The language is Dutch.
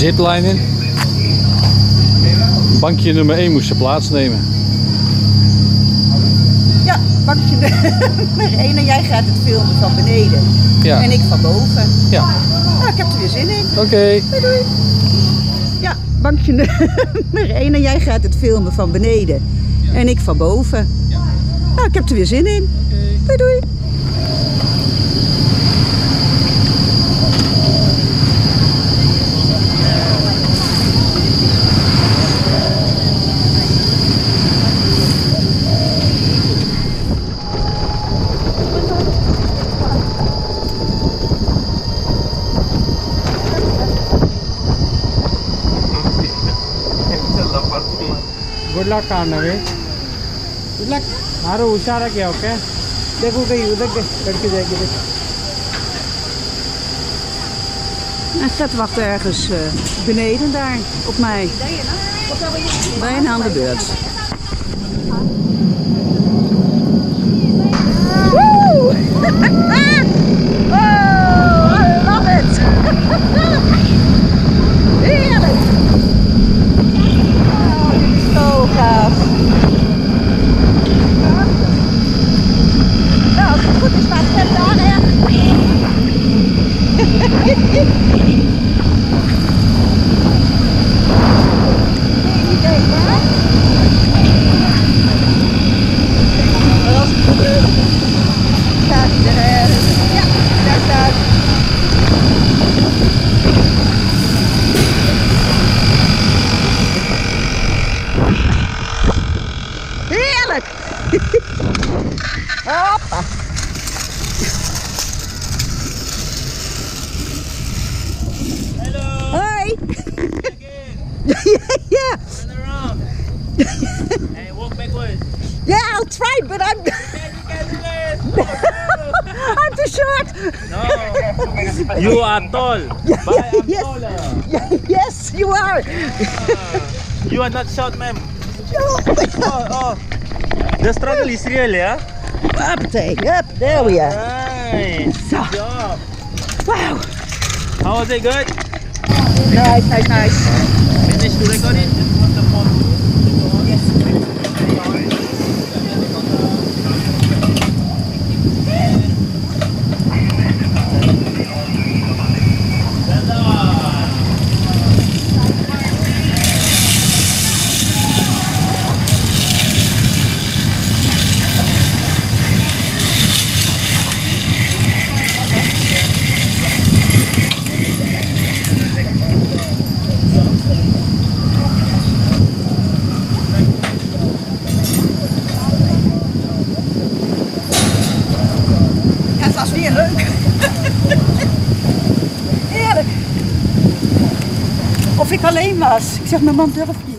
zipline in. Bankje nummer 1 moest ze plaatsnemen. Ja, bankje nummer 1 en jij gaat het filmen van beneden. Ja. En ik van boven. Ja. Nou, ik heb er weer zin in. Oké. Doei doei. Ja, bankje nummer 1 en jij gaat het filmen van beneden. En ik van boven. Nou, ik heb er weer zin in. Doei doei. Good luck कांडवे good luck मारो इशारा किया ओके देखो कहीं उधर लड़की जाएगी देख Hij gaat wachten ergens beneden daar op mij. Bijna aan de beurt. Woe! Oh, I love it! Heerlijk! Oh, dit is zo gaaf. Nou, als het goed is, staat het daar erg. Heerlijk! Hoppa! Hello. Hoi! Again. Yeah! Turn around. Hey, walk backwards. Yeah, I'll try, but I'm You can do it. I'm too short! No. You are tall. Yeah, But I'm yes. taller. Yes, you are! You are not short, ma'am. Oh. The struggle is real, yeah? Hoppatee, up, there we are. Nice. So. Good job. Wow! How was it? Good? Nice. Finish to record it? Just put the phone. Ja, het was weer leuk. Heerlijk. Of ik alleen was. Ik zeg, mijn man durft niet.